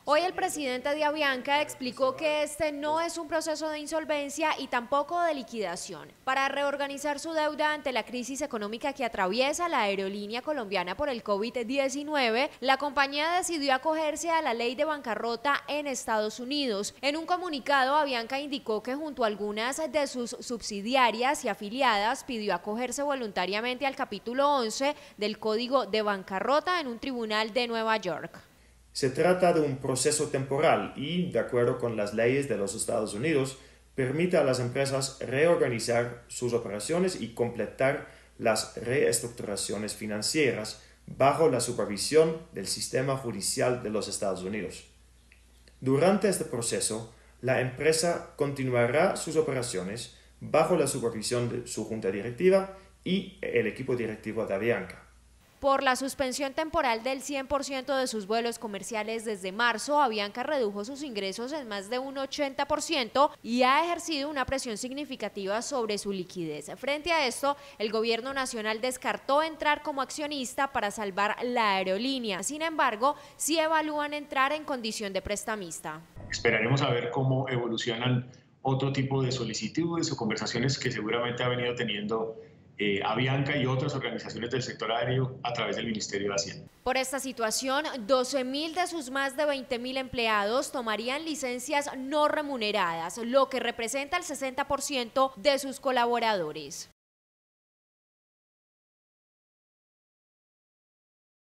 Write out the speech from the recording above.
Hoy el presidente de Avianca explicó que este no es un proceso de insolvencia y tampoco de liquidación. Para reorganizar su deuda ante la crisis económica que atraviesa la aerolínea colombiana por el COVID-19, la compañía decidió acogerse a la ley de bancarrota en Estados Unidos. En un comunicado, Avianca indicó que junto a algunas de sus subsidiarias y afiliadas pidió acogerse voluntariamente al capítulo 11 del Código de Bancarrota en un tribunal de Nueva York. Se trata de un proceso temporal y, de acuerdo con las leyes de los Estados Unidos, permite a las empresas reorganizar sus operaciones y completar las reestructuraciones financieras bajo la supervisión del sistema judicial de los Estados Unidos. Durante este proceso, la empresa continuará sus operaciones bajo la supervisión de su junta directiva y el equipo directivo de Avianca. Por la suspensión temporal del 100% de sus vuelos comerciales desde marzo, Avianca redujo sus ingresos en más de un 80% y ha ejercido una presión significativa sobre su liquidez. Frente a esto, el gobierno nacional descartó entrar como accionista para salvar la aerolínea. Sin embargo, sí evalúan entrar en condición de prestamista. Esperaremos a ver cómo evolucionan otro tipo de solicitudes o conversaciones que seguramente ha venido teniendo Avianca y otras organizaciones del sector aéreo a través del Ministerio de Hacienda. Por esta situación, 12.000 de sus más de 20.000 empleados tomarían licencias no remuneradas, lo que representa el 60% de sus colaboradores.